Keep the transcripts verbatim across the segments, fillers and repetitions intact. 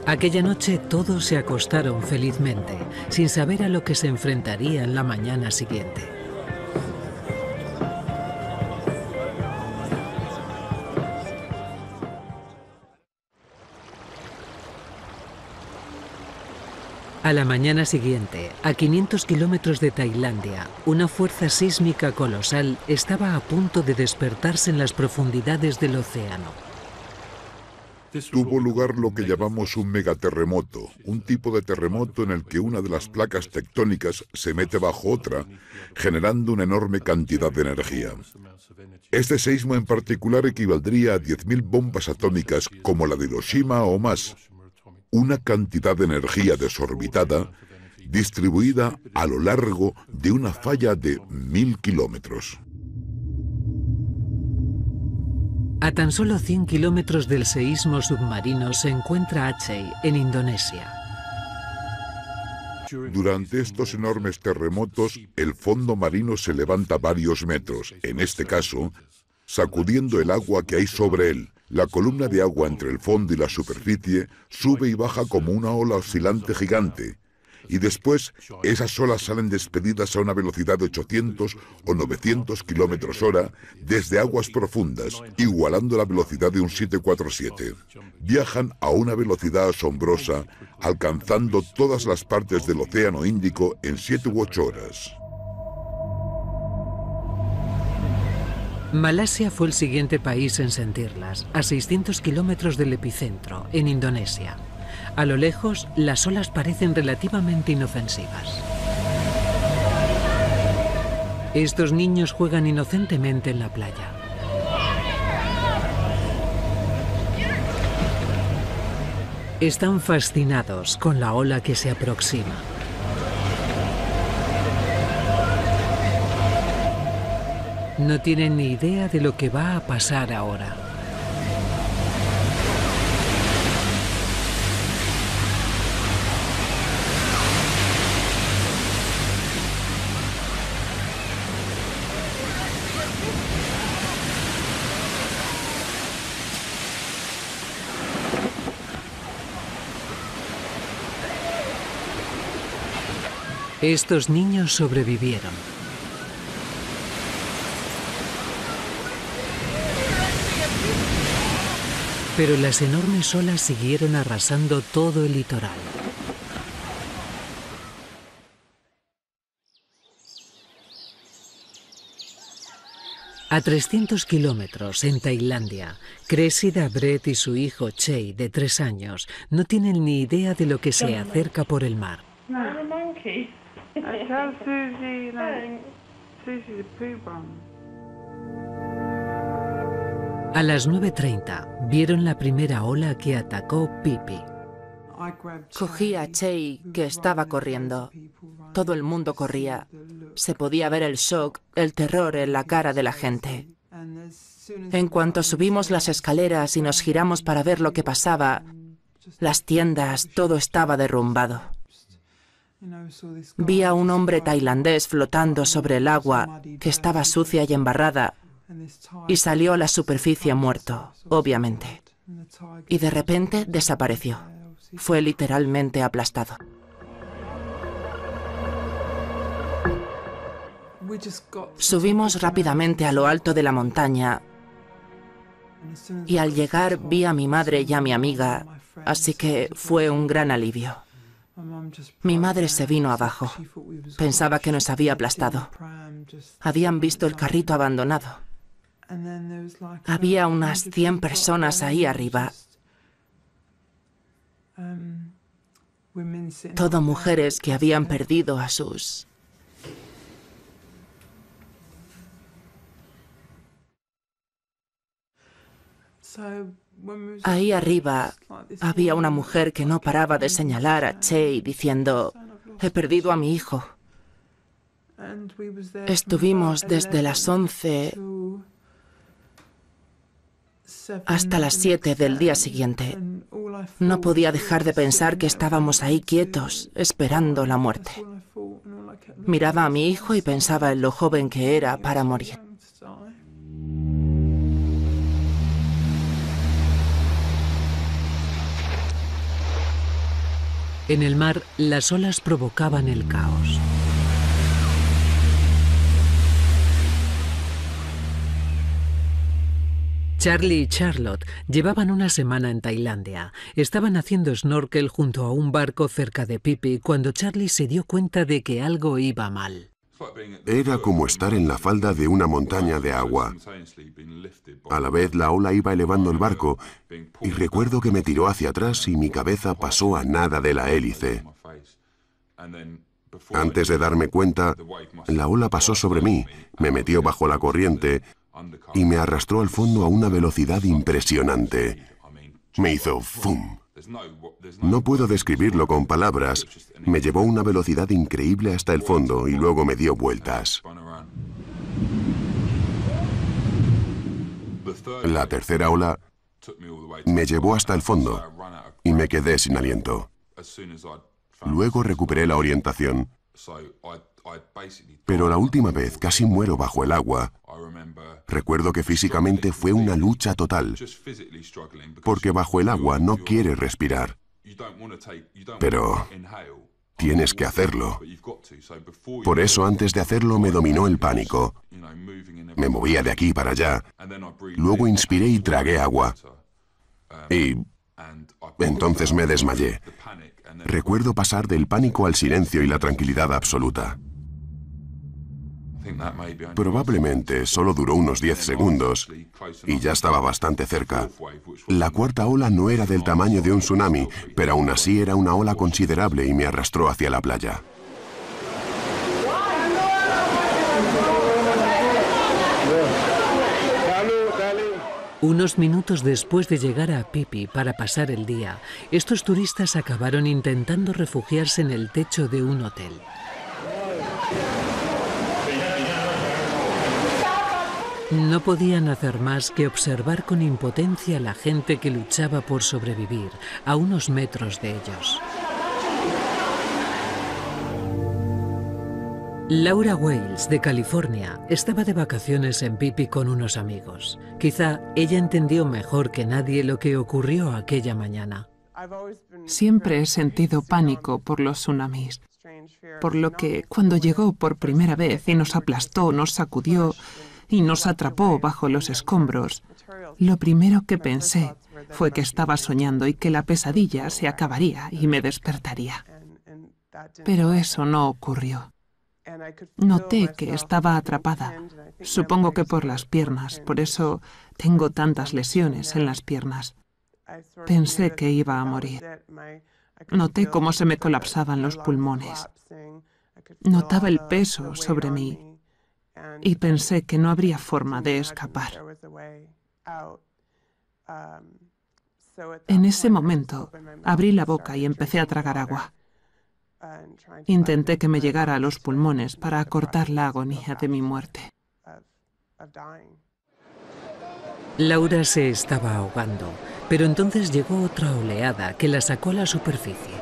Aquella noche todos se acostaron felizmente, sin saber a lo que se enfrentarían la mañana siguiente. A la mañana siguiente, a quinientos kilómetros de Tailandia, una fuerza sísmica colosal estaba a punto de despertarse en las profundidades del océano. Tuvo lugar lo que llamamos un megaterremoto, un tipo de terremoto en el que una de las placas tectónicas se mete bajo otra, generando una enorme cantidad de energía. Este seísmo en particular equivaldría a diez mil bombas atómicas como la de Hiroshima o más, una cantidad de energía desorbitada distribuida a lo largo de una falla de mil kilómetros. A tan solo cien kilómetros del seísmo submarino se encuentra Aceh, en Indonesia. Durante estos enormes terremotos, el fondo marino se levanta varios metros, en este caso, sacudiendo el agua que hay sobre él. La columna de agua entre el fondo y la superficie sube y baja como una ola oscilante gigante. Y después, esas olas salen despedidas a una velocidad de ochocientos o novecientos kilómetros hora desde aguas profundas, igualando la velocidad de un siete cuatro siete. Viajan a una velocidad asombrosa, alcanzando todas las partes del Océano Índico en siete u ocho horas. Malasia fue el siguiente país en sentirlas, a seiscientos kilómetros del epicentro, en Indonesia. A lo lejos, las olas parecen relativamente inofensivas. Estos niños juegan inocentemente en la playa. Están fascinados con la ola que se aproxima. No tienen ni idea de lo que va a pasar ahora. Estos niños sobrevivieron. Pero las enormes olas siguieron arrasando todo el litoral. A trescientos kilómetros, en Tailandia, Cressida Brett y su hijo Chey, de tres años, no tienen ni idea de lo que se acerca por el mar. A las nueve treinta, vieron la primera ola que atacó Phi Phi. Cogí a Chey, que estaba corriendo. Todo el mundo corría. Se podía ver el shock, el terror en la cara de la gente. En cuanto subimos las escaleras y nos giramos para ver lo que pasaba, las tiendas, todo estaba derrumbado. Vi a un hombre tailandés flotando sobre el agua, que estaba sucia y embarrada, y salió a la superficie muerto, obviamente. Y de repente desapareció. Fue literalmente aplastado. Subimos rápidamente a lo alto de la montaña y al llegar vi a mi madre y a mi amiga, así que fue un gran alivio. Mi madre se vino abajo. Pensaba que nos había aplastado. Habían visto el carrito abandonado. Había unas cien personas ahí arriba. Todo mujeres que habían perdido a sus... Ahí arriba había una mujer que no paraba de señalar a Chey diciendo, he perdido a mi hijo. Estuvimos desde las once hasta las siete del día siguiente. No podía dejar de pensar que estábamos ahí quietos, esperando la muerte. Miraba a mi hijo y pensaba en lo joven que era para morir. En el mar, las olas provocaban el caos. Charlie y Charlotte llevaban una semana en Tailandia. Estaban haciendo snorkel junto a un barco cerca de Phi Phi cuando Charlie se dio cuenta de que algo iba mal. Era como estar en la falda de una montaña de agua. A la vez la ola iba elevando el barco y recuerdo que me tiró hacia atrás y mi cabeza pasó a nada de la hélice. Antes de darme cuenta, la ola pasó sobre mí, me metió bajo la corriente y me arrastró al fondo a una velocidad impresionante. Me hizo ¡fum! No puedo describirlo con palabras. Me llevó a una velocidad increíble hasta el fondo y luego me dio vueltas. La tercera ola me llevó hasta el fondo y me quedé sin aliento. Luego recuperé la orientación, pero la última vez casi muero bajo el agua. Recuerdo que físicamente fue una lucha total, porque bajo el agua no quieres respirar, pero tienes que hacerlo. Por eso antes de hacerlo me dominó el pánico. Me movía de aquí para allá, luego inspiré y tragué agua, y entonces me desmayé. Recuerdo pasar del pánico al silencio y la tranquilidad absoluta. Probablemente solo duró unos diez segundos y ya estaba bastante cerca. La cuarta ola no era del tamaño de un tsunami, pero aún así era una ola considerable y me arrastró hacia la playa. Unos minutos después de llegar a Phi Phi para pasar el día, estos turistas acabaron intentando refugiarse en el techo de un hotel. No podían hacer más que observar con impotencia a la gente que luchaba por sobrevivir a unos metros de ellos. Laura Wales, de California, estaba de vacaciones en Phi Phi con unos amigos. Quizá ella entendió mejor que nadie lo que ocurrió aquella mañana. Siempre he sentido pánico por los tsunamis, por lo que cuando llegó por primera vez y nos aplastó, nos sacudió y nos atrapó bajo los escombros, lo primero que pensé fue que estaba soñando y que la pesadilla se acabaría y me despertaría. Pero eso no ocurrió. Noté que estaba atrapada, supongo que por las piernas, por eso tengo tantas lesiones en las piernas. Pensé que iba a morir. Noté cómo se me colapsaban los pulmones. Notaba el peso sobre mí y pensé que no habría forma de escapar. En ese momento abrí la boca y empecé a tragar agua. Intenté que me llegara a los pulmones para acortar la agonía de mi muerte. Laura se estaba ahogando, pero entonces llegó otra oleada que la sacó a la superficie.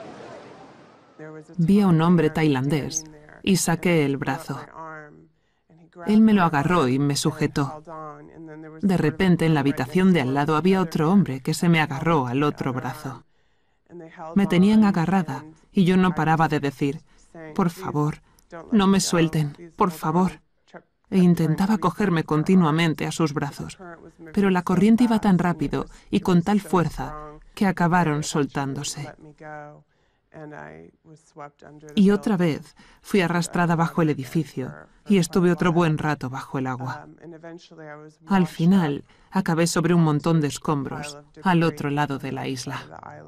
Vi a un hombre tailandés y saqué el brazo. Él me lo agarró y me sujetó. De repente, en la habitación de al lado había otro hombre que se me agarró al otro brazo. Me tenían agarrada y yo no paraba de decir, por favor, no me suelten, por favor. E intentaba cogerme continuamente a sus brazos, pero la corriente iba tan rápido y con tal fuerza que acabaron soltándose. Y otra vez fui arrastrada bajo el edificio y estuve otro buen rato bajo el agua. Al final, acabé sobre un montón de escombros al otro lado de la isla.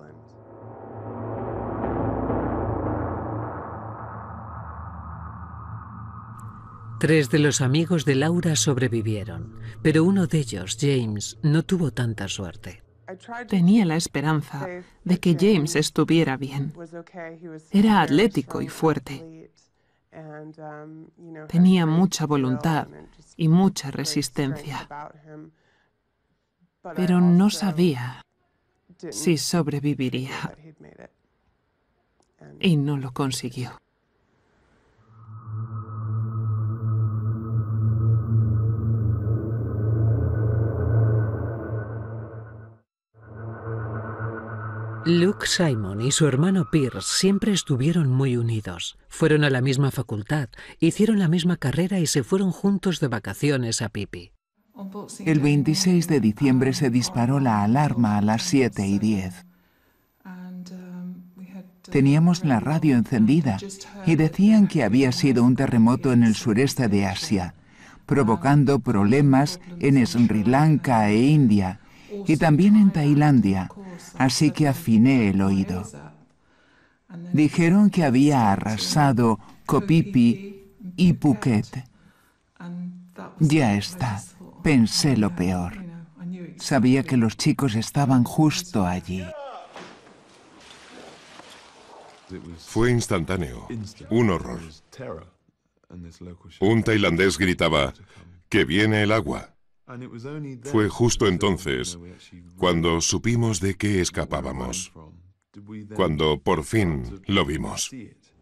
Tres de los amigos de Laura sobrevivieron, pero uno de ellos, James, no tuvo tanta suerte. Tenía la esperanza de que James estuviera bien. Era atlético y fuerte. Tenía mucha voluntad y mucha resistencia. Pero no sabía si sobreviviría. Y no lo consiguió. Luke Simon y su hermano Pierce siempre estuvieron muy unidos. Fueron a la misma facultad, hicieron la misma carrera y se fueron juntos de vacaciones a Pipi. El veintiséis de diciembre se disparó la alarma a las siete y diez. Teníamos la radio encendida y decían que había sido un terremoto en el sureste de Asia, provocando problemas en Sri Lanka e India y también en Tailandia, así que afiné el oído. Dijeron que había arrasado Koh Phi Phi y Phuket. Ya está, pensé lo peor. Sabía que los chicos estaban justo allí. Fue instantáneo, un horror. Un tailandés gritaba, ¡que viene el agua! Fue justo entonces cuando supimos de qué escapábamos, cuando por fin lo vimos.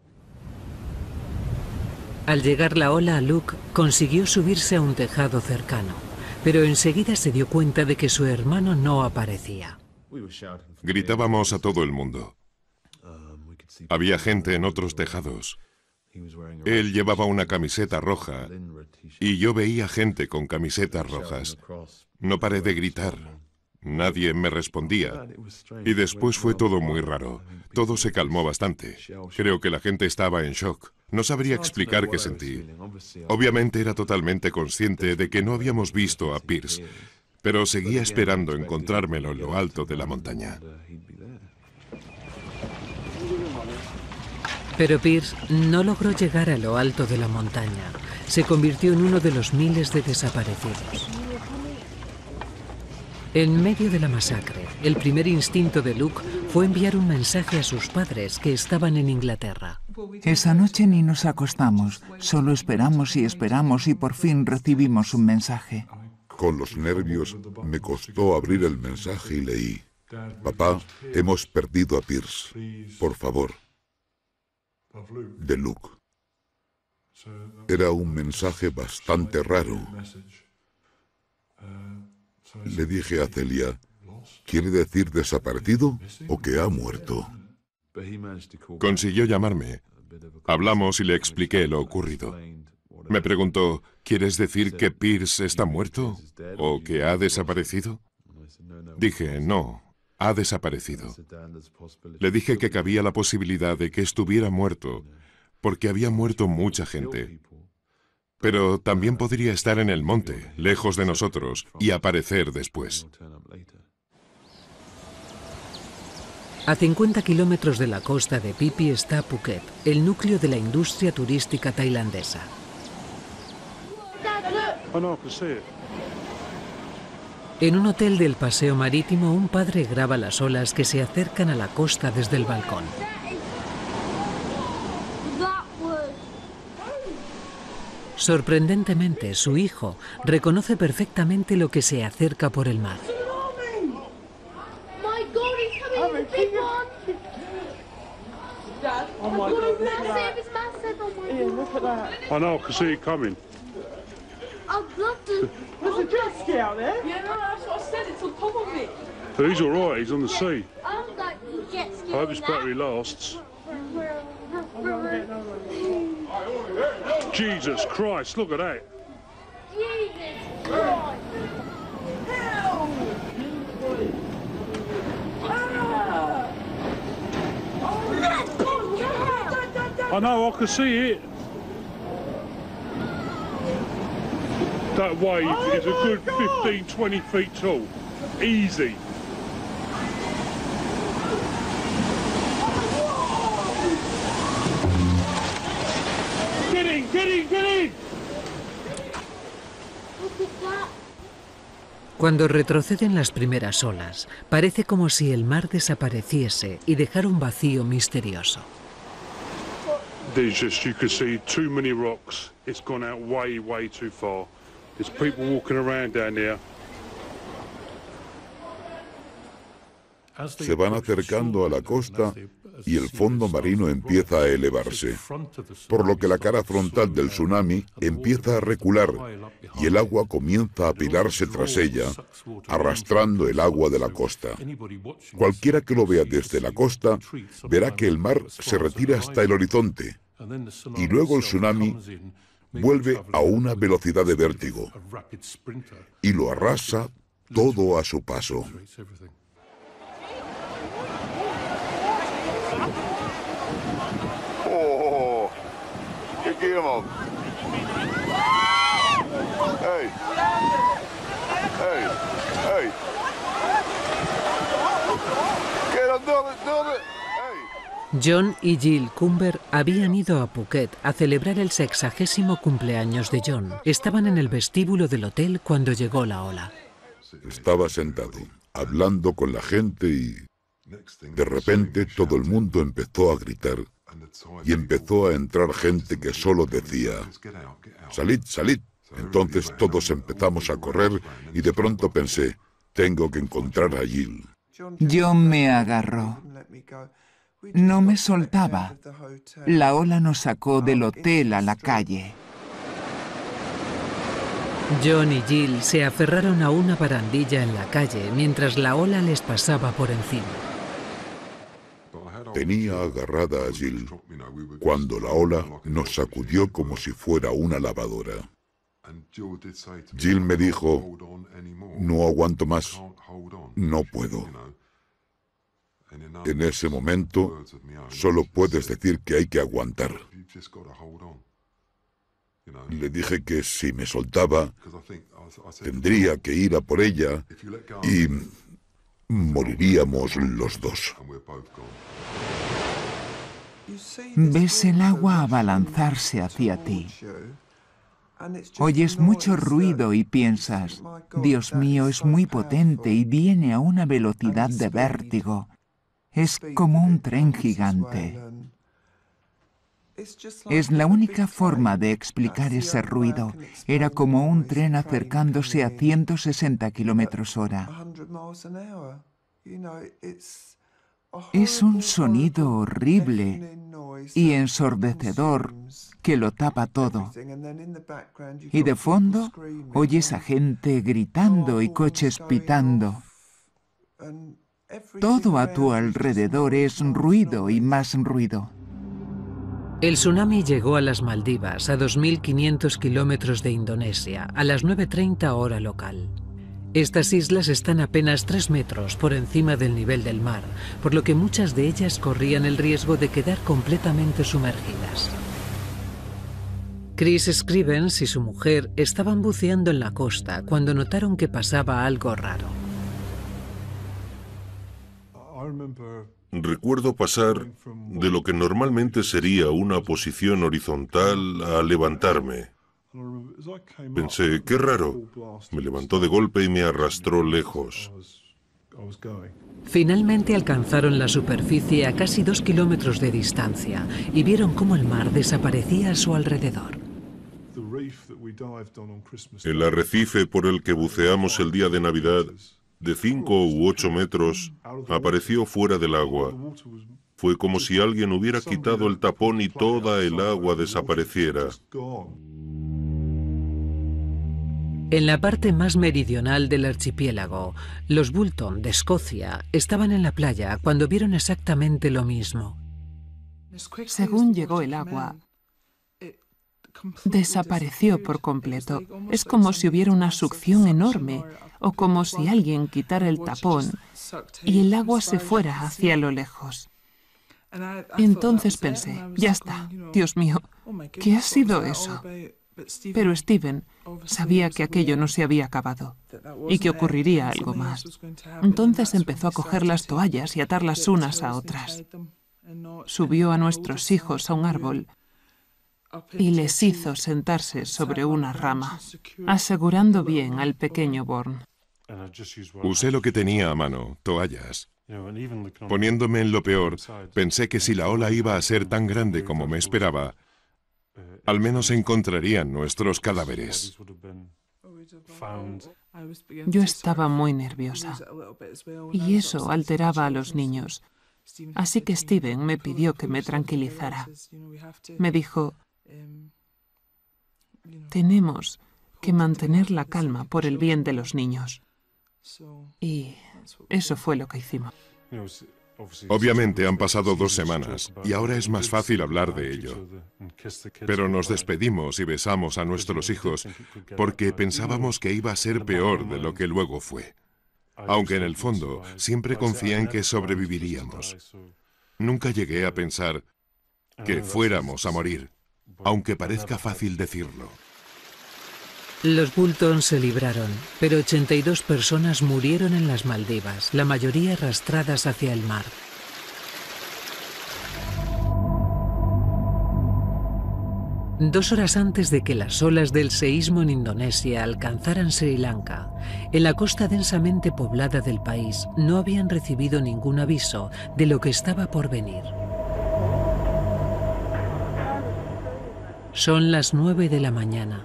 Al llegar la ola, Luke consiguió subirse a un tejado cercano, pero enseguida se dio cuenta de que su hermano no aparecía. Gritábamos a todo el mundo. Había gente en otros tejados. Él llevaba una camiseta roja y yo veía gente con camisetas rojas. No paré de gritar. Nadie me respondía. Y después fue todo muy raro. Todo se calmó bastante. Creo que la gente estaba en shock. No sabría explicar qué sentí. Obviamente era totalmente consciente de que no habíamos visto a Pierce, pero seguía esperando encontrármelo en lo alto de la montaña. Pero Pierce no logró llegar a lo alto de la montaña. Se convirtió en uno de los miles de desaparecidos. En medio de la masacre, el primer instinto de Luke fue enviar un mensaje a sus padres que estaban en Inglaterra. Esa noche ni nos acostamos, solo esperamos y esperamos y por fin recibimos un mensaje. Con los nervios me costó abrir el mensaje y leí: Papá, hemos perdido a Pierce. Por favor. De Luke. Era un mensaje bastante raro. Le dije a Celia, ¿quiere decir desaparecido o que ha muerto? Consiguió llamarme. Hablamos y le expliqué lo ocurrido. Me preguntó, ¿quieres decir que Pierce está muerto o que ha desaparecido? Dije, no. Ha desaparecido. Le dije que cabía la posibilidad de que estuviera muerto, porque había muerto mucha gente. Pero también podría estar en el monte, lejos de nosotros, y aparecer después. A cincuenta kilómetros de la costa de Phi Phi está Phuket, el núcleo de la industria turística tailandesa. En un hotel del paseo marítimo, un padre graba las olas que se acercan a la costa desde el balcón. Sorprendentemente, su hijo reconoce perfectamente lo que se acerca por el mar. I know, I can see it coming. I'd love to. There's a jet ski out there. Yeah, no, that's what I said. It's on top of it. But he's all right. He's on the sea. I was like, jet ski. I hope his battery lasts. Jesus Christ! Look at that. Jesus Christ! Help! Ah! Oh, I know. I can see it. That wave oh is a good God. fifteen, twenty feet tall. Easy. Get in, get in, get in. Cuando retroceden las primeras olas, parece como si el mar desapareciese y dejara un vacío misterioso. There's just, you can see too many rocks. It's gone out way, way too far. There's people walking around down there. Se van acercando a la costa y el fondo marino empieza a elevarse, por lo que la cara frontal del tsunami empieza a recular y el agua comienza a apilarse tras ella, arrastrando el agua de la costa. Cualquiera que lo vea desde la costa verá que el mar se retira hasta el horizonte y luego el tsunami vuelve a una velocidad de vértigo y lo arrasa todo a su paso. Oh, ¿qué queremos? Hey, hey, hey. Get dónde, dónde? John y Jill Cumber habían ido a Phuket a celebrar el sexagésimo cumpleaños de John. Estaban en el vestíbulo del hotel cuando llegó la ola. Estaba sentado, hablando con la gente y de repente todo el mundo empezó a gritar y empezó a entrar gente que solo decía, «Salid, salid». Entonces todos empezamos a correr y de pronto pensé, tengo que encontrar a Jill. John me agarró. No me soltaba. La ola nos sacó del hotel a la calle. John y Jill se aferraron a una barandilla en la calle mientras la ola les pasaba por encima. Tenía agarrada a Jill cuando la ola nos sacudió como si fuera una lavadora. Jill me dijo, no aguanto más, no puedo. En ese momento, solo puedes decir que hay que aguantar. Le dije que si me soltaba, tendría que ir a por ella y moriríamos los dos. Ves el agua abalanzarse hacia ti. Oyes mucho ruido y piensas, Dios mío, es muy potente y viene a una velocidad de vértigo. Es como un tren gigante. Es la única forma de explicar ese ruido. Era como un tren acercándose a ciento sesenta kilómetros hora. Es un sonido horrible y ensordecedor que lo tapa todo. Y de fondo oyes a gente gritando y coches pitando. Todo a tu alrededor es ruido y más ruido. El tsunami llegó a las Maldivas, a dos mil quinientos kilómetros de Indonesia, a las nueve treinta hora local. Estas islas están apenas tres metros por encima del nivel del mar, por lo que muchas de ellas corrían el riesgo de quedar completamente sumergidas. Chris Scrivens y su mujer estaban buceando en la costa cuando notaron que pasaba algo raro. Recuerdo pasar de lo que normalmente sería una posición horizontal a levantarme. Pensé, qué raro. Me levantó de golpe y me arrastró lejos. Finalmente alcanzaron la superficie a casi dos kilómetros de distancia y vieron cómo el mar desaparecía a su alrededor. El arrecife por el que buceamos el día de Navidad, de cinco u ocho metros, apareció fuera del agua. Fue como si alguien hubiera quitado el tapón y toda el agua desapareciera. En la parte más meridional del archipiélago, los Bulton de Escocia estaban en la playa cuando vieron exactamente lo mismo. Según llegó el agua, desapareció por completo. Es como si hubiera una succión enorme, o como si alguien quitara el tapón y el agua se fuera hacia lo lejos. Entonces pensé, ya está, Dios mío, ¿qué ha sido eso? Pero Steven sabía que aquello no se había acabado y que ocurriría algo más. Entonces empezó a coger las toallas y atarlas unas a otras. Subió a nuestros hijos a un árbol y les hizo sentarse sobre una rama, asegurando bien al pequeño Born. Usé lo que tenía a mano, toallas. Poniéndome en lo peor, pensé que si la ola iba a ser tan grande como me esperaba, al menos se encontrarían nuestros cadáveres. Yo estaba muy nerviosa y eso alteraba a los niños. Así que Steven me pidió que me tranquilizara. Me dijo, tenemos que mantener la calma por el bien de los niños. Y eso fue lo que hicimos. Obviamente han pasado dos semanas y ahora es más fácil hablar de ello. Pero nos despedimos y besamos a nuestros hijos porque pensábamos que iba a ser peor de lo que luego fue. Aunque en el fondo siempre confié en que sobreviviríamos. Nunca llegué a pensar que fuéramos a morir, aunque parezca fácil decirlo. Los Boulton se libraron, pero ochenta y dos personas murieron en las Maldivas, la mayoría arrastradas hacia el mar. Dos horas antes de que las olas del seísmo en Indonesia alcanzaran Sri Lanka, en la costa densamente poblada del país no habían recibido ningún aviso de lo que estaba por venir. Son las nueve de la mañana.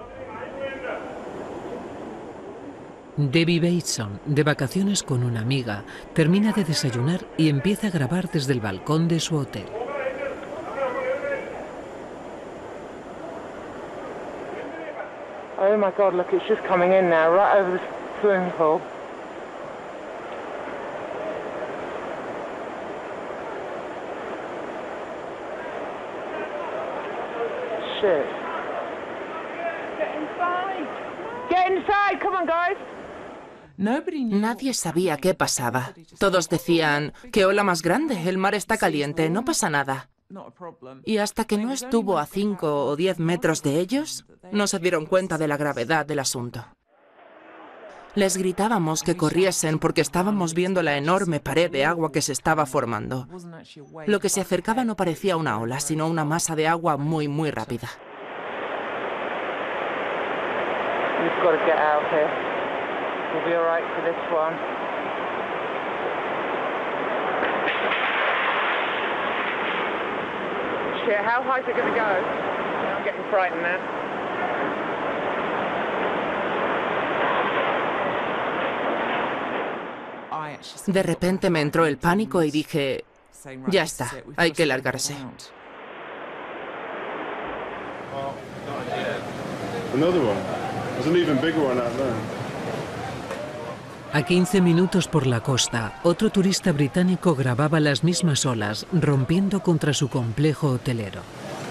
Debbie Bateson, de vacaciones con una amiga, termina de desayunar y empieza a grabar desde el balcón de su hotel. Oh my God, look, it's just coming in now, right over the swimming pool. Shit. Get inside! Get inside! Come on, guys! Nadie sabía qué pasaba. Todos decían, qué ola más grande, el mar está caliente, no pasa nada. Y hasta que no estuvo a cinco o diez metros de ellos, no se dieron cuenta de la gravedad del asunto. Les gritábamos que corriesen porque estábamos viendo la enorme pared de agua que se estaba formando. Lo que se acercaba no parecía una ola, sino una masa de agua muy, muy rápida. Shit, how high is it going to go? I'm getting frightened now. De repente me entró el pánico y dije, ya está, hay que largarse. Another one. There's an even bigger one out there. A quince minutos por la costa, otro turista británico grababa las mismas olas, rompiendo contra su complejo hotelero.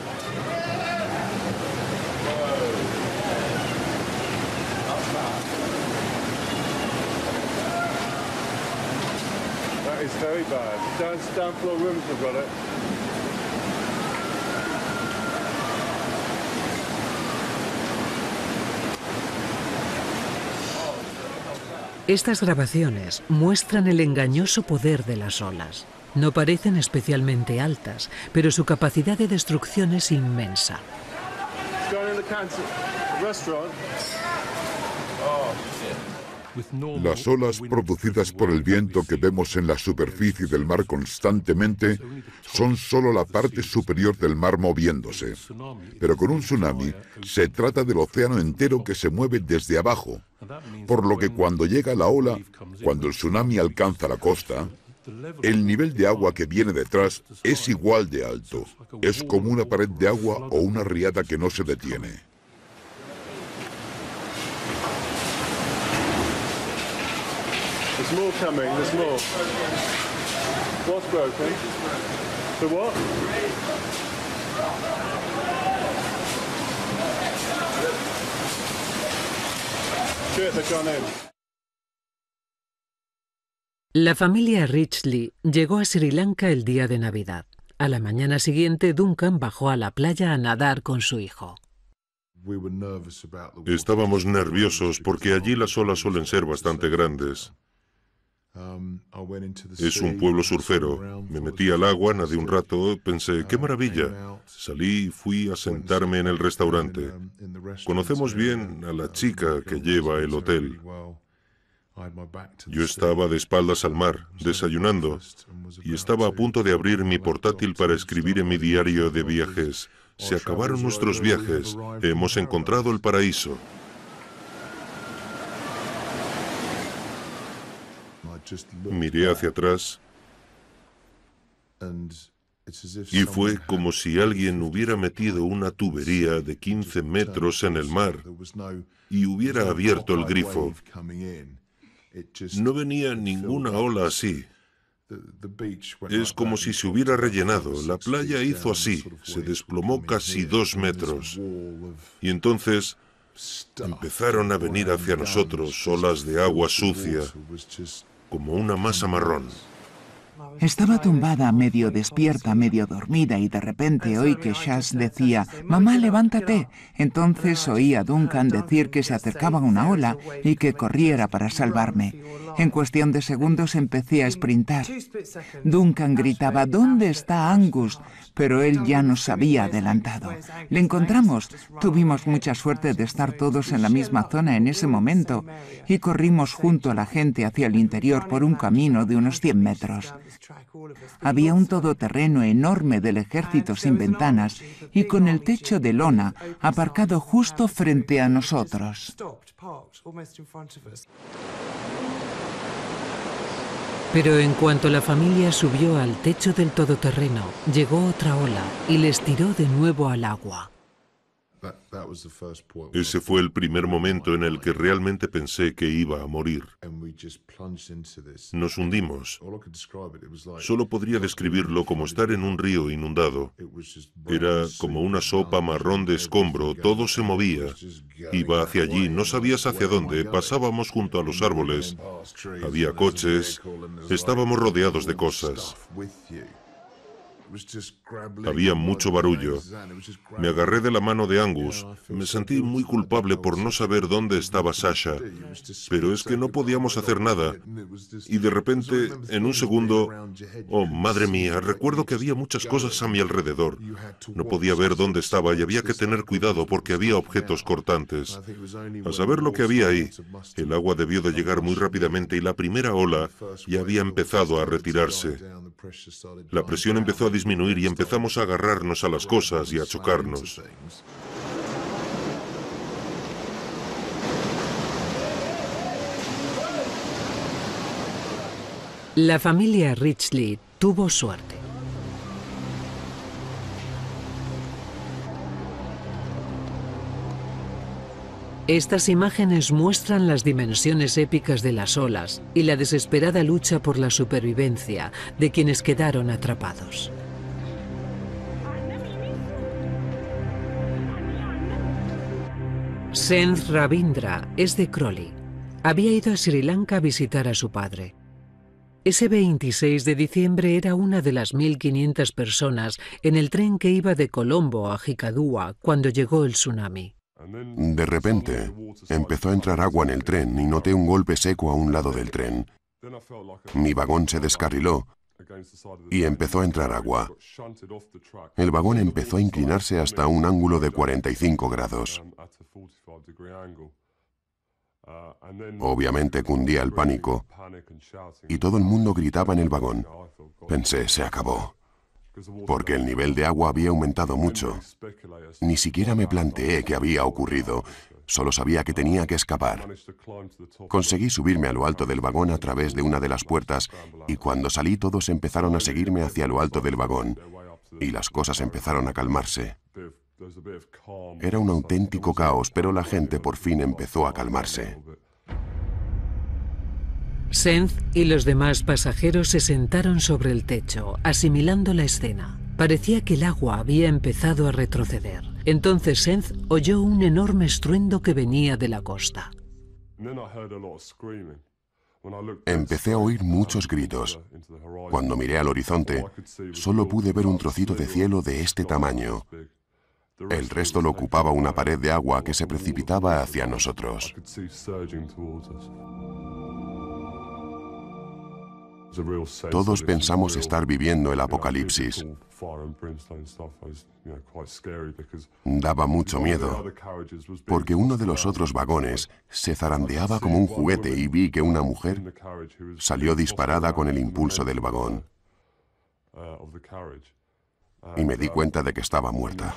That is very bad. Down, down floor rooms have got it. Estas grabaciones muestran el engañoso poder de las olas. No parecen especialmente altas, pero su capacidad de destrucción es inmensa. Las olas producidas por el viento que vemos en la superficie del mar constantemente son solo la parte superior del mar moviéndose. Pero con un tsunami se trata del océano entero que se mueve desde abajo, por lo que cuando llega la ola, cuando el tsunami alcanza la costa, el nivel de agua que viene detrás es igual de alto. Es como una pared de agua o una riada que no se detiene. There's more coming, there's more. What's broken? The what? Shit, they've gone in. La familia Ridgely llegó a Sri Lanka el día de Navidad. A la mañana siguiente, Duncan bajó a la playa a nadar con su hijo. Estábamos nerviosos porque allí las olas suelen ser bastante grandes. Es un pueblo surfero. Me metí al agua, nadé un rato, pensé, ¡qué maravilla! Salí y fui a sentarme en el restaurante. Conocemos bien a la chica que lleva el hotel. Yo estaba de espaldas al mar, desayunando, y estaba a punto de abrir mi portátil para escribir en mi diario de viajes. Se acabaron nuestros viajes. Hemos encontrado el paraíso. Miré hacia atrás Y fue como si alguien hubiera metido una tubería de quince metros en el mar y hubiera abierto el grifo. No venía ninguna ola así. Es como si se hubiera rellenado. La playa hizo así, se desplomó casi dos metros. Y entonces empezaron a venir hacia nosotros olas de agua sucia, como una masa marrón. Estaba tumbada, medio despierta, medio dormida, y de repente oí que Shaz decía, «Mamá, levántate». Entonces oí a Duncan decir que se acercaba una ola y que corriera para salvarme. En cuestión de segundos empecé a sprintar. Duncan gritaba, «¿Dónde está Angus?», pero él ya nos había adelantado. Le encontramos. Tuvimos mucha suerte de estar todos en la misma zona en ese momento y corrimos junto a la gente hacia el interior por un camino de unos cien metros. Había un todoterreno enorme del ejército sin ventanas y con el techo de lona aparcado justo frente a nosotros. Pero en cuanto la familia subió al techo del todoterreno, llegó otra ola y les tiró de nuevo al agua. Ese fue el primer momento en el que realmente pensé que iba a morir. Nos hundimos. Solo podría describirlo como estar en un río inundado. Era como una sopa marrón de escombro, todo se movía. Iba hacia allí, no sabías hacia dónde, pasábamos junto a los árboles. Había coches, estábamos rodeados de cosas. Había mucho barullo. Me agarré de la mano de Angus. Me sentí muy culpable por no saber dónde estaba Sasha. Pero es que no podíamos hacer nada. Y de repente, en un segundo... Oh, madre mía, recuerdo que había muchas cosas a mi alrededor. No podía ver dónde estaba y había que tener cuidado porque había objetos cortantes. A saber lo que había ahí. El agua debió de llegar muy rápidamente y la primera ola ya había empezado a retirarse. La presión empezó a disminuir y empezamos a agarrarnos a las cosas y a chocarnos. La familia Ridgely tuvo suerte. Estas imágenes muestran las dimensiones épicas de las olas y la desesperada lucha por la supervivencia de quienes quedaron atrapados. Senth Ravindra es de Crawley. Había ido a Sri Lanka a visitar a su padre. Ese veintiséis de diciembre era una de las mil quinientas personas en el tren que iba de Colombo a Jicadúa cuando llegó el tsunami. De repente, empezó a entrar agua en el tren y noté un golpe seco a un lado del tren. Mi vagón se descarriló y empezó a entrar agua. El vagón empezó a inclinarse hasta un ángulo de cuarenta y cinco grados. Obviamente cundía el pánico y todo el mundo gritaba en el vagón. Pensé, se acabó. Porque el nivel de agua había aumentado mucho. Ni siquiera me planteé qué había ocurrido, solo sabía que tenía que escapar. Conseguí subirme a lo alto del vagón a través de una de las puertas y cuando salí todos empezaron a seguirme hacia lo alto del vagón y las cosas empezaron a calmarse. Era un auténtico caos, pero la gente por fin empezó a calmarse. Senth y los demás pasajeros se sentaron sobre el techo, asimilando la escena. Parecía que el agua había empezado a retroceder. Entonces Senth oyó un enorme estruendo que venía de la costa. Empecé a oír muchos gritos. Cuando miré al horizonte, solo pude ver un trocito de cielo de este tamaño. El resto lo ocupaba una pared de agua que se precipitaba hacia nosotros. Todos pensamos estar viviendo el apocalipsis. Daba mucho miedo, porque uno de los otros vagones se zarandeaba como un juguete y vi que una mujer salió disparada con el impulso del vagón. Y me di cuenta de que estaba muerta.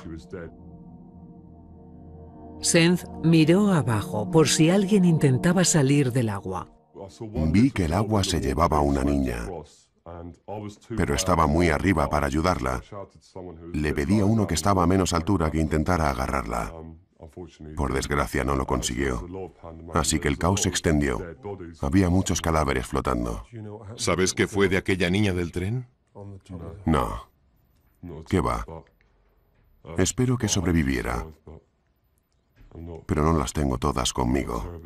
Senth miró abajo por si alguien intentaba salir del agua. Vi que el agua se llevaba a una niña. pero estaba muy arriba para ayudarla. Le pedí a uno que estaba a menos altura que intentara agarrarla. Por desgracia no lo consiguió, así que el caos se extendió. Había muchos cadáveres flotando. ¿Sabes qué fue de aquella niña del tren? No. ¿Qué va? Espero que sobreviviera, pero no las tengo todas conmigo.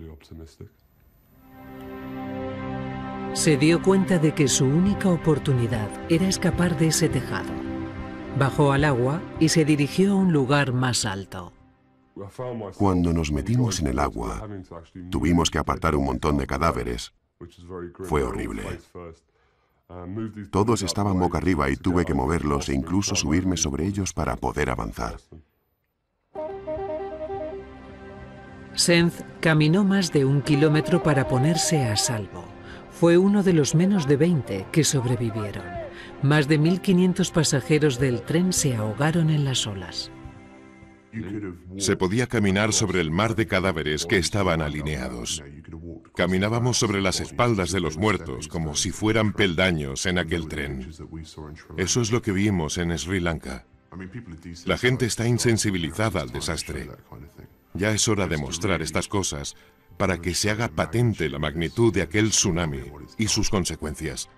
Se dio cuenta de que su única oportunidad era escapar de ese tejado. Bajó al agua y se dirigió a un lugar más alto. Cuando nos metimos en el agua, tuvimos que apartar un montón de cadáveres. Fue horrible. Todos estaban boca arriba y tuve que moverlos e incluso subirme sobre ellos para poder avanzar. Senz caminó más de un kilómetro para ponerse a salvo. Fue uno de los menos de veinte que sobrevivieron. Más de mil quinientos pasajeros del tren se ahogaron en las olas. Se podía caminar sobre el mar de cadáveres que estaban alineados. Caminábamos sobre las espaldas de los muertos como si fueran peldaños en aquel tren. Eso es lo que vimos en Sri Lanka. La gente está insensibilizada al desastre. Ya es hora de mostrar estas cosas para que se haga patente la magnitud de aquel tsunami y sus consecuencias.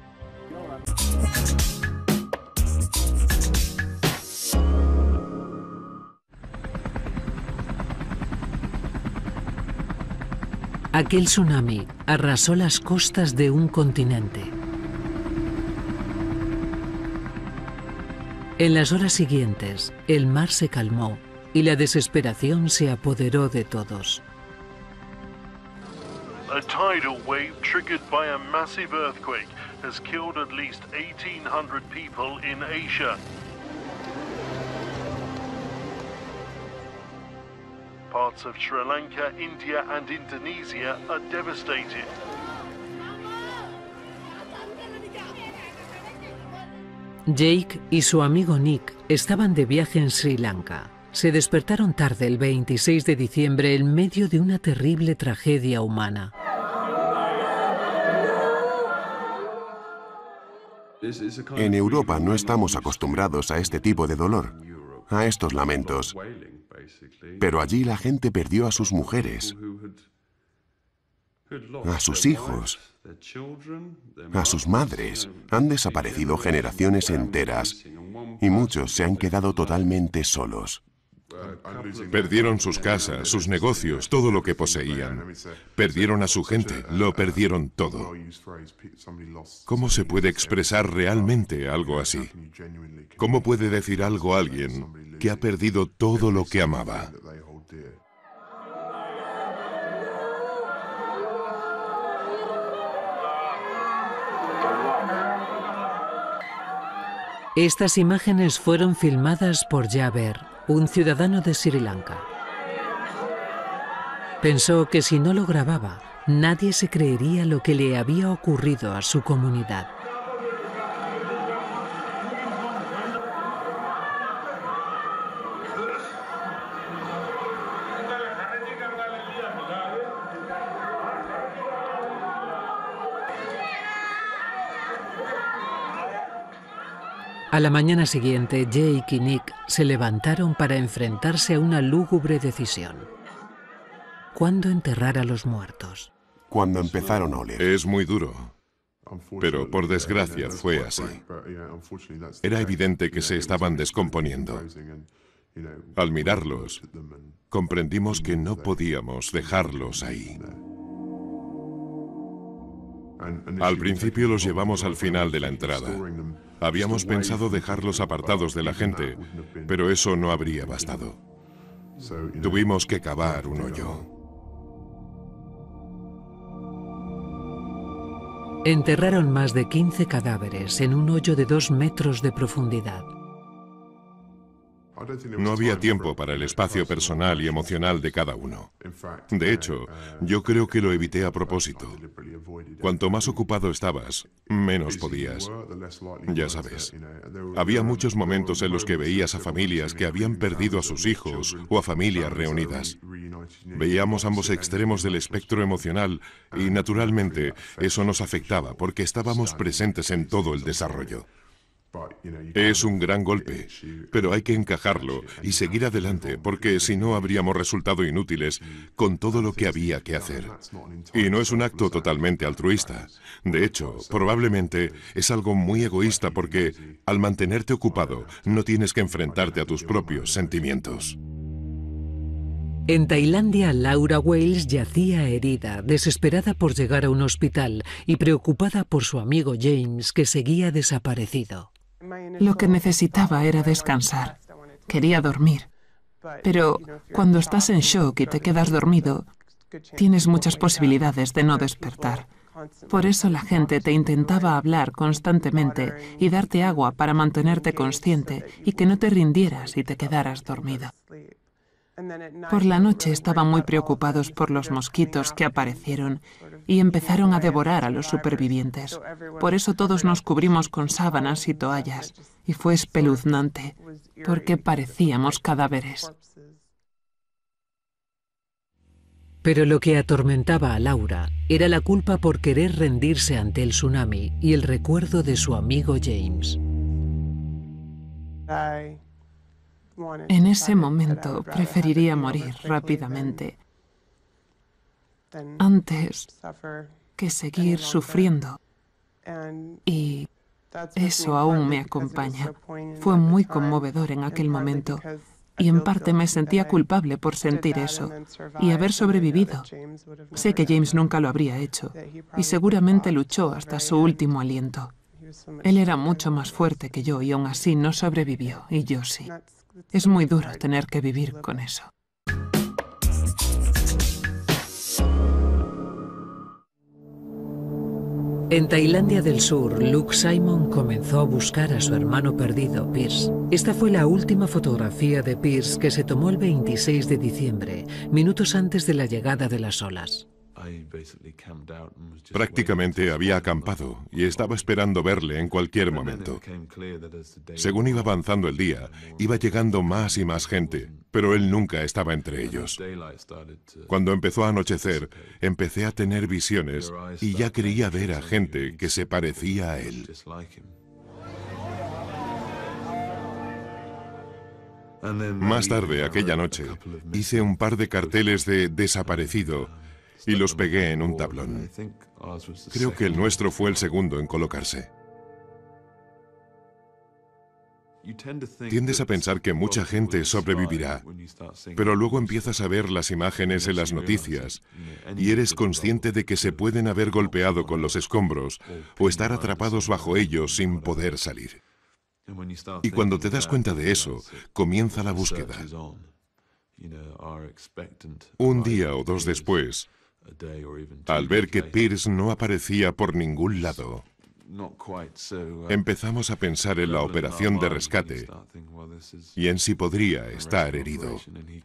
Aquel tsunami arrasó las costas de un continente. En las horas siguientes, el mar se calmó y la desesperación se apoderó de todos. A tidal wave triggered by a massive earthquake has killed at least eighteen hundred people in Asia. Parts of Sri Lanka, India and Indonesia are devastated. Jake y su amigo Nick estaban de viaje en Sri Lanka. Se despertaron tarde el veintiséis de diciembre en medio de una terrible tragedia humana. En Europa no estamos acostumbrados a este tipo de dolor, a estos lamentos. Pero allí la gente perdió a sus mujeres, a sus hijos, a sus madres. Han desaparecido generaciones enteras y muchos se han quedado totalmente solos. Perdieron sus casas, sus negocios, todo lo que poseían. Perdieron a su gente, lo perdieron todo. ¿Cómo se puede expresar realmente algo así? ¿Cómo puede decir algo a alguien que ha perdido todo lo que amaba? Estas imágenes fueron filmadas por Jaber, un ciudadano de Sri Lanka. Pensó que si no lo grababa, nadie se creería lo que le había ocurrido a su comunidad. A la mañana siguiente, Jake y Nick se levantaron para enfrentarse a una lúgubre decisión. ¿Cuándo enterrar a los muertos? Cuando empezaron a oler. Es muy duro, pero por desgracia fue así. Era evidente que se estaban descomponiendo. Al mirarlos, comprendimos que no podíamos dejarlos ahí. Al principio los llevamos al final de la entrada. Habíamos pensado dejarlos apartados de la gente, pero eso no habría bastado. Tuvimos que cavar un hoyo. Enterraron más de quince cadáveres en un hoyo de dos metros de profundidad. No había tiempo para el espacio personal y emocional de cada uno. De hecho, yo creo que lo evité a propósito. Cuanto más ocupado estabas, menos podías. Ya sabes, había muchos momentos en los que veías a familias que habían perdido a sus hijos o a familias reunidas. Veíamos ambos extremos del espectro emocional y, naturalmente, eso nos afectaba porque estábamos presentes en todo el desarrollo. Es un gran golpe, pero hay que encajarlo y seguir adelante, porque si no habríamos resultado inútiles con todo lo que había que hacer. Y no es un acto totalmente altruista. De hecho, probablemente es algo muy egoísta porque, al mantenerte ocupado, no tienes que enfrentarte a tus propios sentimientos. En Tailandia, Laura Wales yacía herida, desesperada por llegar a un hospital y preocupada por su amigo James, que seguía desaparecido. Lo que necesitaba era descansar. Quería dormir. Pero cuando estás en shock y te quedas dormido, tienes muchas posibilidades de no despertar. Por eso la gente te intentaba hablar constantemente y darte agua para mantenerte consciente y que no te rindieras y te quedaras dormido. Por la noche estaban muy preocupados por los mosquitos que aparecieron y empezaron a devorar a los supervivientes. Por eso todos nos cubrimos con sábanas y toallas, y fue espeluznante, porque parecíamos cadáveres. Pero lo que atormentaba a Laura era la culpa por querer rendirse ante el tsunami y el recuerdo de su amigo James. En ese momento preferiría morir rápidamente antes que seguir sufriendo. Y eso aún me acompaña. Fue muy conmovedor en aquel momento. Y en parte me sentía culpable por sentir eso y haber sobrevivido. Sé que James nunca lo habría hecho y seguramente luchó hasta su último aliento. Él era mucho más fuerte que yo y aún así no sobrevivió, y yo sí. Es muy duro tener que vivir con eso. En Tailandia del Sur, Luke Simon comenzó a buscar a su hermano perdido, Pierce. Esta fue la última fotografía de Pierce que se tomó el veintiséis de diciembre, minutos antes de la llegada de las olas. Prácticamente había acampado y estaba esperando verle en cualquier momento. Según iba avanzando el día, iba llegando más y más gente, pero él nunca estaba entre ellos. Cuando empezó a anochecer, empecé a tener visiones y ya creía ver a gente que se parecía a él. Más tarde, aquella noche, hice un par de carteles de desaparecido y los pegué en un tablón. Creo que el nuestro fue el segundo en colocarse. Tiendes a pensar que mucha gente sobrevivirá, pero luego empiezas a ver las imágenes en las noticias y eres consciente de que se pueden haber golpeado con los escombros o estar atrapados bajo ellos sin poder salir. Y cuando te das cuenta de eso, comienza la búsqueda. Un día o dos después, al ver que Pierce no aparecía por ningún lado, empezamos a pensar en la operación de rescate y en si podría estar herido.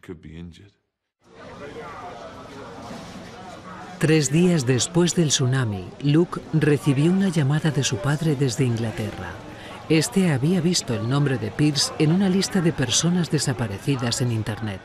Tres días después del tsunami, Luke recibió una llamada de su padre desde Inglaterra. Este había visto el nombre de Pierce en una lista de personas desaparecidas en Internet.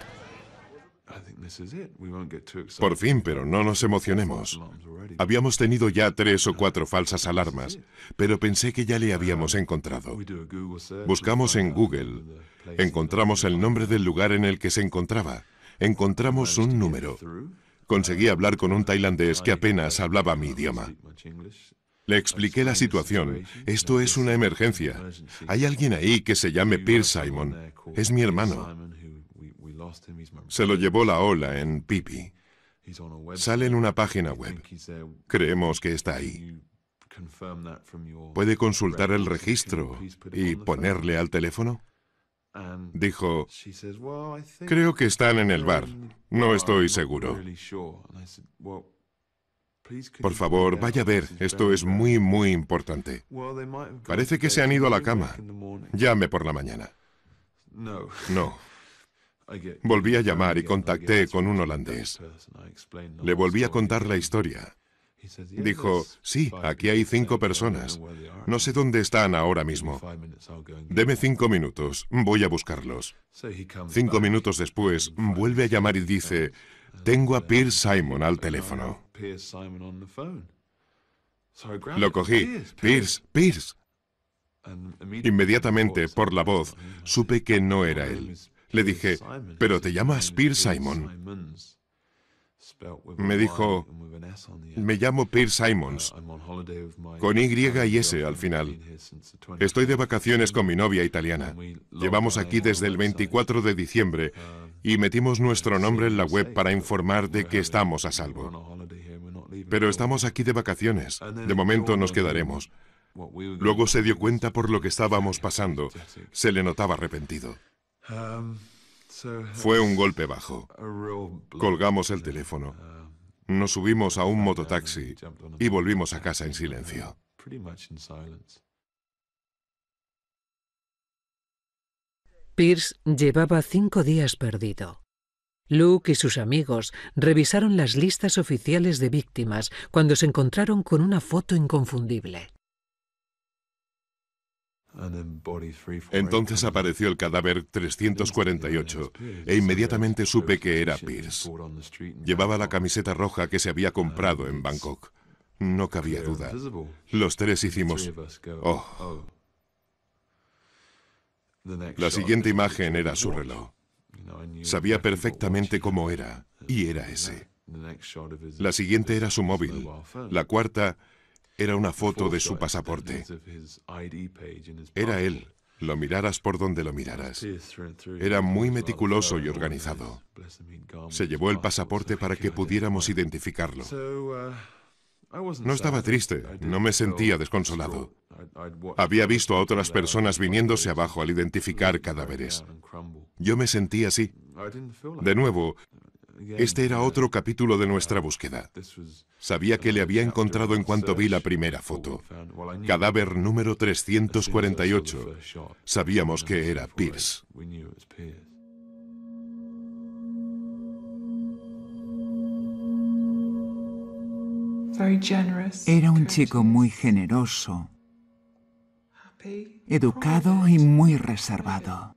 Por fin, pero no nos emocionemos. Habíamos tenido ya tres o cuatro falsas alarmas, pero pensé que ya le habíamos encontrado. Buscamos en Google, encontramos el nombre del lugar en el que se encontraba, encontramos un número. Conseguí hablar con un tailandés que apenas hablaba mi idioma. Le expliqué la situación. Esto es una emergencia. Hay alguien ahí que se llame Pierce Simon. Es mi hermano. Se lo llevó la ola en Phi. Sale en una página web. Creemos que está ahí. ¿Puede consultar el registro y ponerle al teléfono? Dijo, creo que están en el bar. No estoy seguro. Por favor, vaya a ver. Esto es muy, muy importante. Parece que se han ido a la cama. Llame por la mañana. No. Volví a llamar y contacté con un holandés. Le volví a contar la historia. Dijo, sí, aquí hay cinco personas. No sé dónde están ahora mismo. Deme cinco minutos, voy a buscarlos. Cinco minutos después, vuelve a llamar y dice, tengo a Piers Simon al teléfono. Lo cogí. Piers, Piers. Inmediatamente, por la voz, supe que no era él. Le dije, ¿pero te llamas Piers Simon? Me dijo, me llamo Piers Simons, con Y y S al final. Estoy de vacaciones con mi novia italiana. Llevamos aquí desde el veinticuatro de diciembre y metimos nuestro nombre en la web para informar de que estamos a salvo. Pero estamos aquí de vacaciones. De momento nos quedaremos. Luego se dio cuenta por lo que estábamos pasando. Se le notaba arrepentido. Fue un golpe bajo. Colgamos el teléfono. Nos subimos a un mototaxi y volvimos a casa en silencio. Piers llevaba cinco días perdido. Luke y sus amigos revisaron las listas oficiales de víctimas cuando se encontraron con una foto inconfundible. Entonces apareció el cadáver trescientos cuarenta y ocho e inmediatamente supe que era Piers. Llevaba la camiseta roja que se había comprado en Bangkok. No cabía duda. Los tres hicimos «Oh». La siguiente imagen era su reloj. Sabía perfectamente cómo era, y era ese. La siguiente era su móvil. La cuarta era una foto de su pasaporte. Era él, lo miraras por donde lo miraras. Era muy meticuloso y organizado. Se llevó el pasaporte para que pudiéramos identificarlo. No estaba triste, no me sentía desconsolado. Había visto a otras personas viniéndose abajo al identificar cadáveres. Yo me sentí así. De nuevo, este era otro capítulo de nuestra búsqueda. Sabía que le había encontrado en cuanto vi la primera foto. Cadáver número trescientos cuarenta y ocho. Sabíamos que era Piers. Era un chico muy generoso, educado y muy reservado.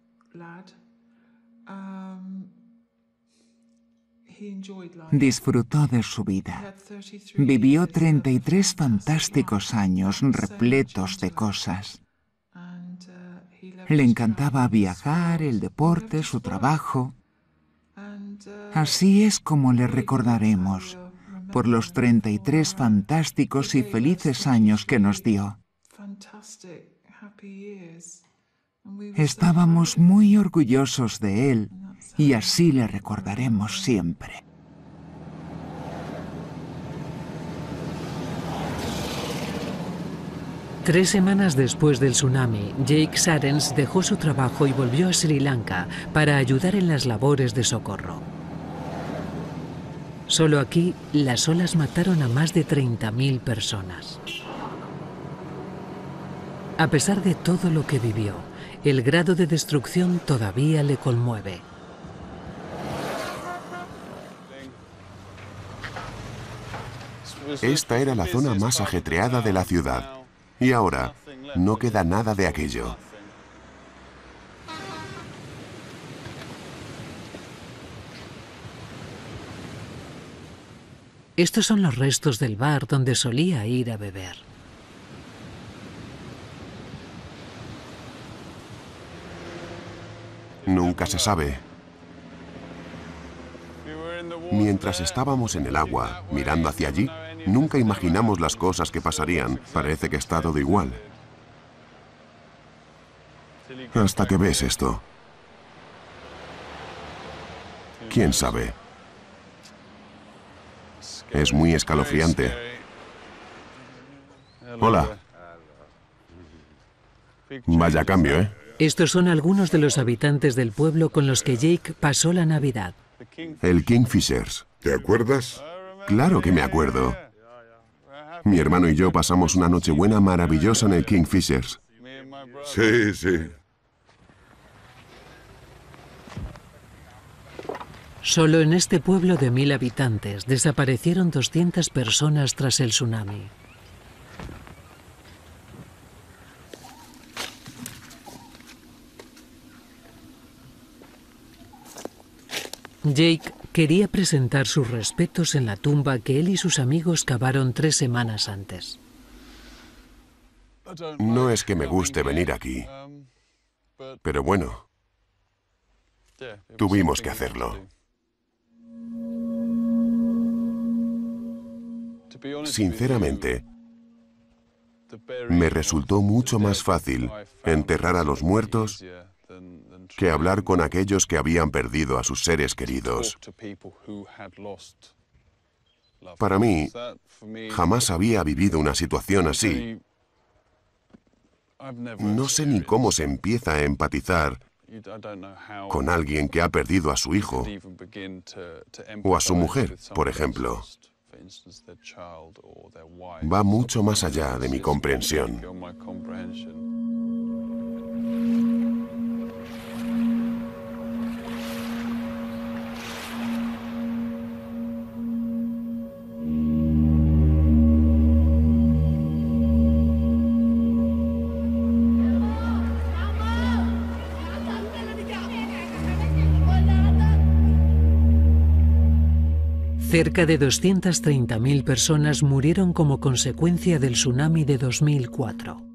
Disfrutó de su vida. Vivió treinta y tres fantásticos años repletos de cosas. Le encantaba viajar, el deporte, su trabajo. Así es como le recordaremos, por los treinta y tres fantásticos y felices años que nos dio. Estábamos muy orgullosos de él y así le recordaremos siempre. Tres semanas después del tsunami, Jake Sarens dejó su trabajo y volvió a Sri Lanka para ayudar en las labores de socorro. Solo aquí, las olas mataron a más de treinta mil personas. A pesar de todo lo que vivió, el grado de destrucción todavía le conmueve. Esta era la zona más ajetreada de la ciudad. Y ahora, no queda nada de aquello. Estos son los restos del bar donde solía ir a beber. Nunca se sabe. Mientras estábamos en el agua, mirando hacia allí, nunca imaginamos las cosas que pasarían. Parece que está todo igual. Hasta que ves esto. ¿Quién sabe? Es muy escalofriante. Hola. Vaya cambio, ¿eh? Estos son algunos de los habitantes del pueblo con los que Jake pasó la Navidad. El Kingfishers. ¿Te acuerdas? Claro que me acuerdo. Mi hermano y yo pasamos una Nochebuena maravillosa en el Kingfishers. Sí, sí. Solo en este pueblo de mil habitantes desaparecieron doscientas personas tras el tsunami. Jake Quería presentar sus respetos en la tumba que él y sus amigos cavaron tres semanas antes. No es que me guste venir aquí, pero bueno, tuvimos que hacerlo. Sinceramente, me resultó mucho más fácil enterrar a los muertos que hablar con aquellos que habían perdido a sus seres queridos. Para mí, jamás había vivido una situación así. No sé ni cómo se empieza a empatizar con alguien que ha perdido a su hijo o a su mujer, por ejemplo. Va mucho más allá de mi comprensión. Cerca de doscientas treinta mil personas murieron como consecuencia del tsunami de dos mil cuatro.